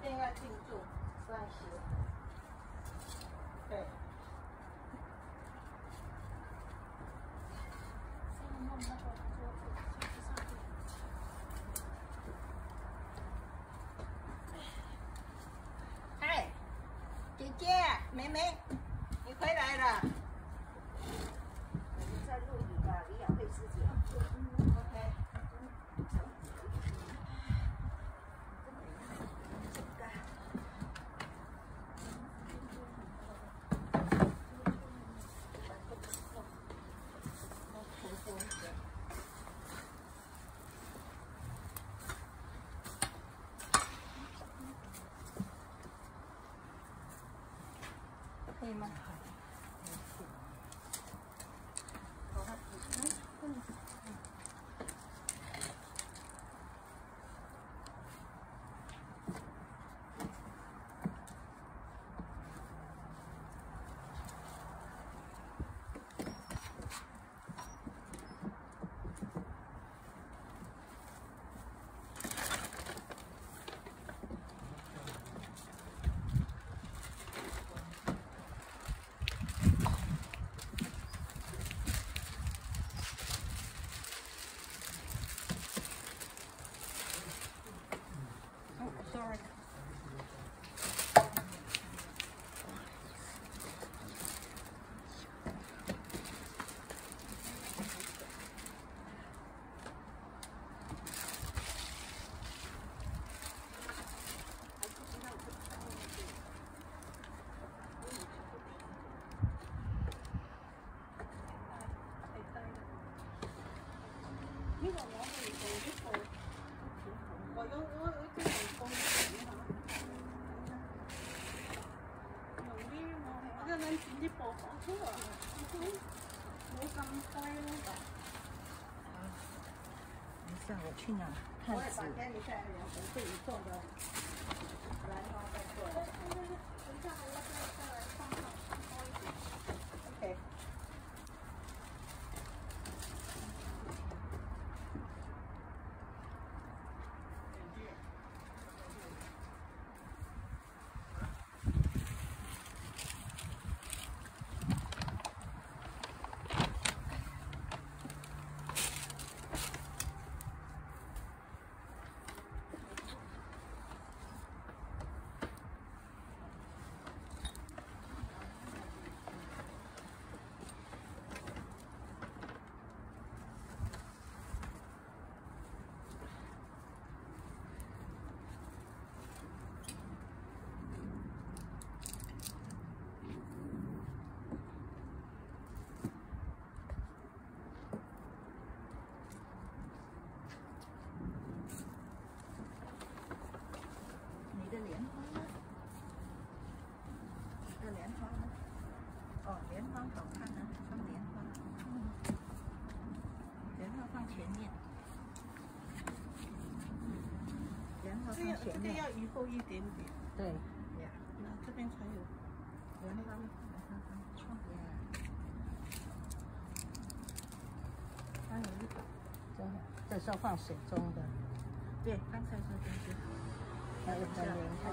定要进驻，算是。对。先弄那个桌子上去。嗨，姐姐，妹妹，你回来了。 我们在录影啊，李雅慧师姐。 OK。可以吗？Sorry. 我去哪看纸？ 我给你带2盒自己种的兰花再过来。等一下还要再来放上多一点。OK。 莲花好看啊，放莲花，莲花放前面，莲花放前面。 这个要移后一点点。 对， 呀，那这边才有莲花，窗边。还有一把，这是要放水中的。对，刚才说这些。还有个莲花。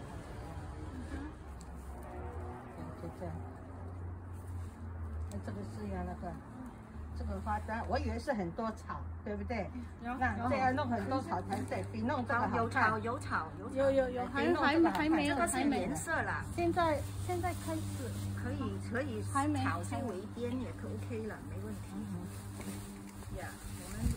就这样。这个是要那个，这个花单，我以为是很多草，对不对？那这样弄很多草才对，比弄这个好看。 有草， 还没有， 这个是颜色啦。 现在开始可以草先围边也可 OK 了，没问题。呀，我们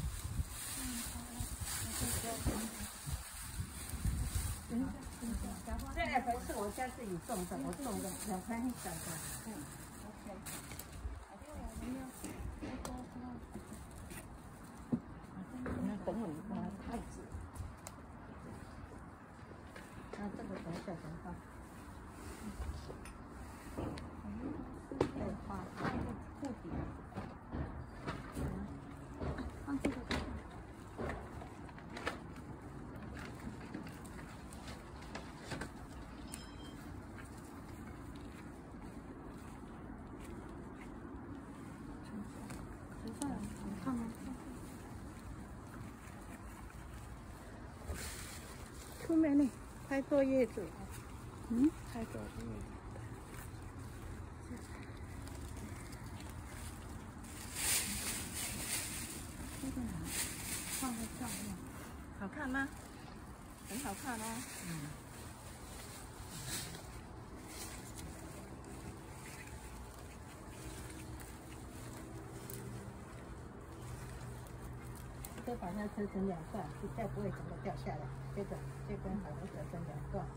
这2盆是我家自己种的，我种的2盆很小的。OK。等我一下，太子。那这个等一下等放。再画一个护底。放这个。 Too many. 太多叶子了，太多叶子。这个哪？放在上面， 好看吗？很好看哦。 再把它折成2段，比较不会整个掉下来。这根把它折成2段，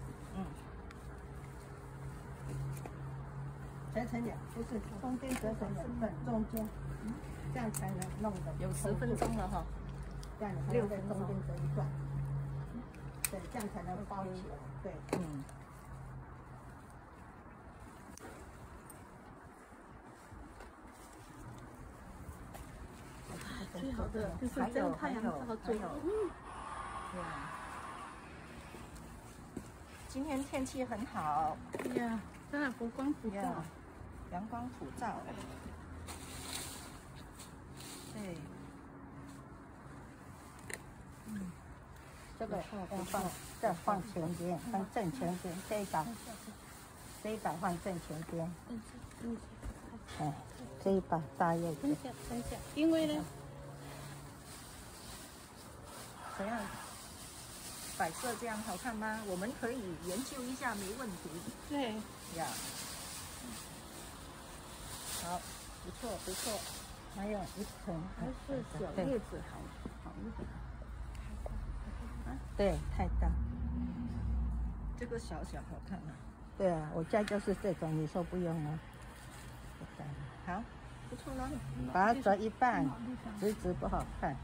折成2，不是中间折成2段，中间，这样才能弄的。 有10分钟了哈， 这样你还要在中间折一段，对，这样才能包起来。对， 最好的就是这样太阳照最好。 今天天气很好。 呀，真的佛光普照， 阳光普照。对。 这个再放前边，放正前边，这一把放正前边。这一把大叶子。 等一下，因为呢， 怎样摆设这样好看吗？我们可以研究一下，没问题。 对呀，好，不错不错， 还有一层， 还是小叶子好一点。 对，太大。 这个小小好看啊。 对啊，我家就是这种，你说不用吗？ 好，不错了。 把它折一半，直不好看。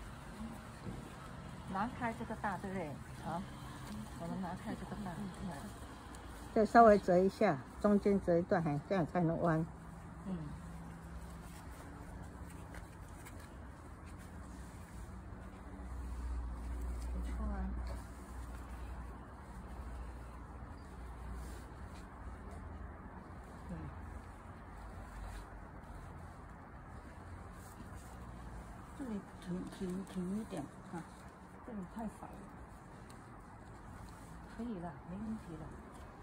拿开这个大，对不对？好，我们拿开这个大。 再稍微折一下，中间折一段，这样才能弯。 不错啊。 这里挺一点啊，这里太少了。 可以了，没问题了。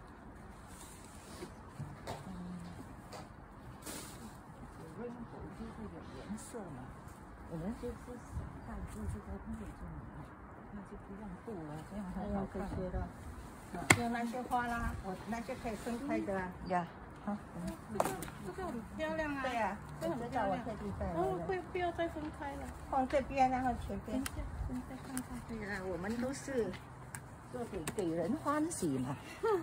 有rainbow就是有颜色嘛，我们就是想带出这个叶子嘛，那就不用布了，这样很好看。 这些的，有那些花啦，我那些可以分开的啊。 呀，好。 这个很漂亮啊。 对呀，这很漂亮。 不要再分开了， 放这边，然后前边。 等一下看看。 对呀，我们都是做给人欢喜嘛。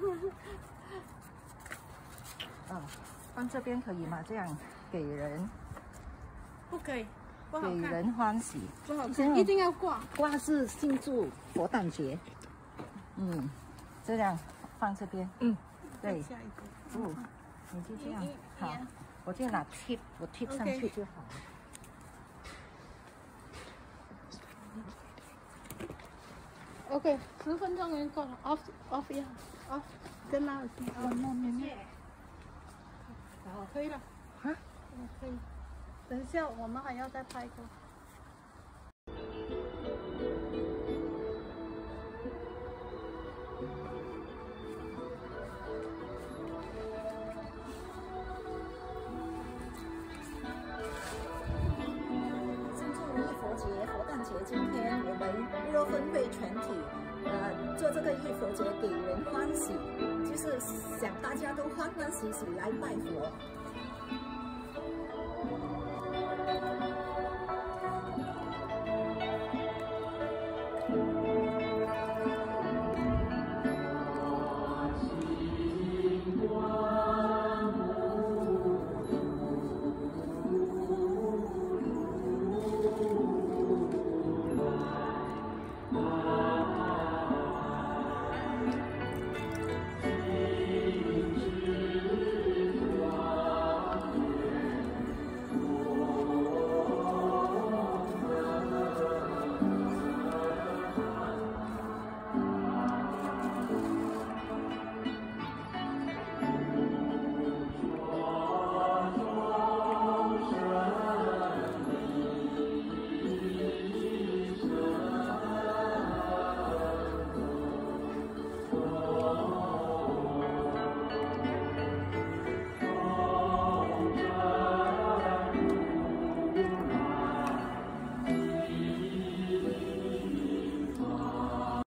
放这边可以吗？这样给人不可以，不好看。 给人欢喜， 不好看，一定要挂。 挂是庆祝佛诞节。这样放这边。对。 下一个。 你就这样。好，我就拿贴，我贴上去就好了。 OK， 10分钟就够了。off 呀，off， 跟那好，可以了。可以。等一下，我们还要再拍一个。 佛诞节今天我们若分会全体做这个浴佛节给人欢喜，就是想大家都欢欢喜喜来拜佛。